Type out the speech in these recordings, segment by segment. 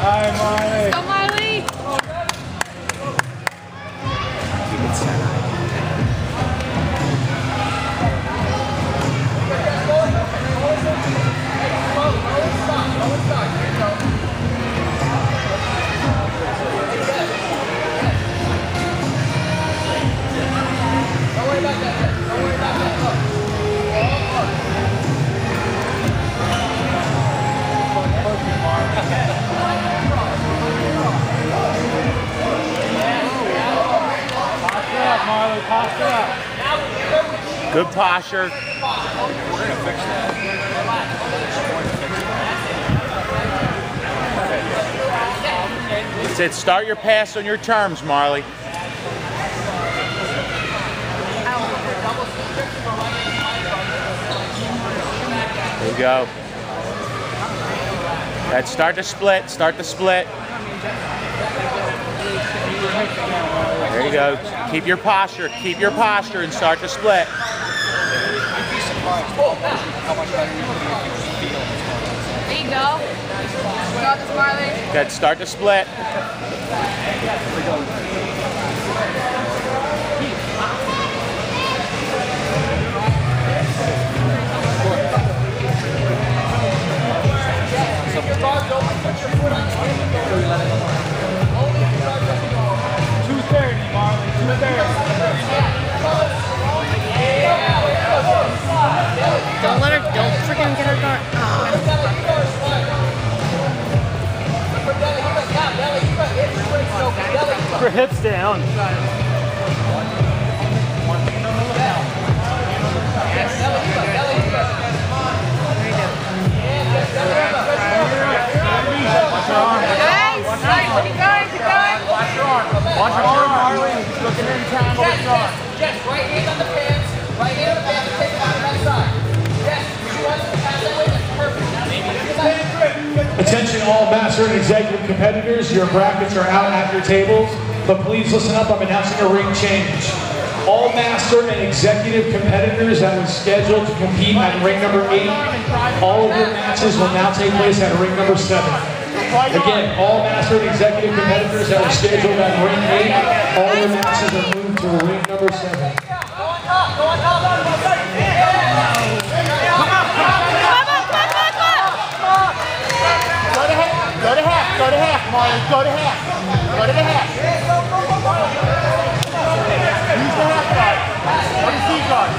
right, Marley. Go, Marley. Keep it center. Don't worry about that. Don't worry about that. Marley, posture up. Good posture. We're going to fix that. That's it. Start your pass on your terms, Marley. There you go. Let's start the split. Start the split. There you go. Keep your posture. Keep your posture and start the split. You'd be surprised how much better you feel. There you go. Got this, Marley. Good. Start the split. Don't let her, don't freaking get her guard. Keep her hips down. Watch your arm, Marley. Looking in time over the arm. Yes, right hand on the pants. Right hand on the pants. Take it out of that side. Yes, you want to pass that way. That's perfect. Attention all master and executive competitors, your brackets are out at your tables, but please listen up, I'm announcing a ring change. All master and executive competitors that were scheduled to compete at ring number 8, all of your matches will now take place at ring number 7. Again, all master and executive competitors that were scheduled at ring 8, all your matches are moved to ring number 7. Go to half, Marley. Go to half. Go to the half. Use the half guard. What is he guard?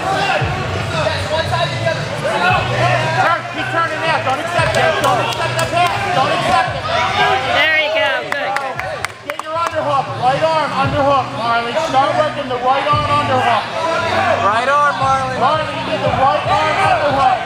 Turn, keep turning out. Don't accept it. Don't accept the pass. Don't accept it. There you go. Good. Get your underhook. Right arm underhook, Marley. Start working the right arm underhook. Right arm, Marley. Marley, you need the right arm underhook.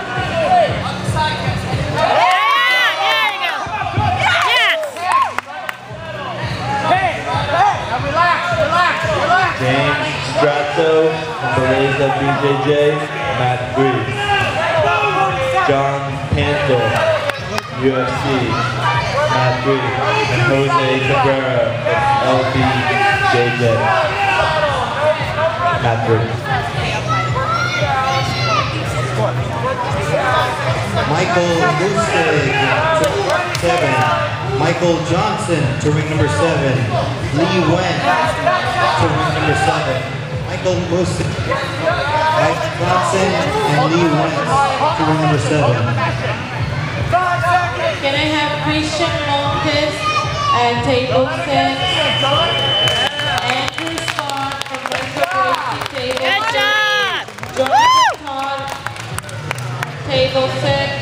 James Stratto, Malaysia BJJ, Matt Breed. John Pantel, UFC, Matt Breed. And Jose Cabrera of LBJJ, Matt Breed. Michael Lustig, 7. Michael Johnson to ring number 7. Lee Wen to ring number 7. Michael Lustig, Mike Johnson, and Lee Wen to ring number 7. Can I have Christian Montes at table 6? Andrew Scott from Metro Gracie table 6. Good job! Jonathan Todd, table 6.